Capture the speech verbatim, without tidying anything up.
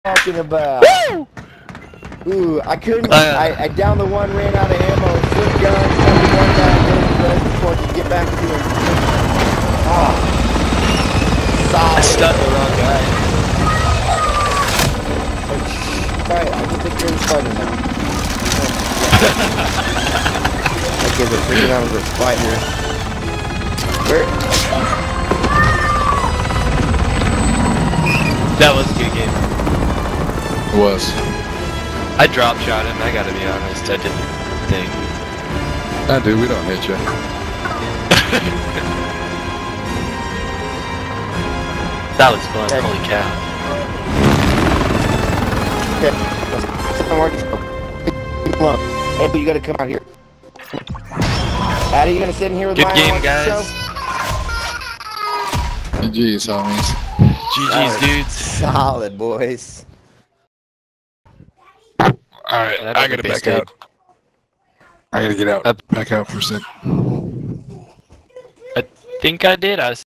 talking about. Woo! Ooh, I couldn't. Uh, I, I down the one, ran out of ammo, switched guns, sent the one guy in the rest before I could get back to him. Ah, solid. I stunned the wrong guy. Right, I can think you're in spider now. That kid's a freaking out of the spider. Where? That was a good game. It was. I drop shot him, I gotta be honest, I didn't think. I do, we don't hit you. That was fun, Okay. holy cow. Okay. Hey, but you gotta come out here. Addy, you gonna sit in here with Good my game, on guys. show? G G's, homies. G G's, dudes. Solid, boys. Alright, That I was a gotta big back stage. out. I gotta get out. Up. Back out for a sec. I think I did, I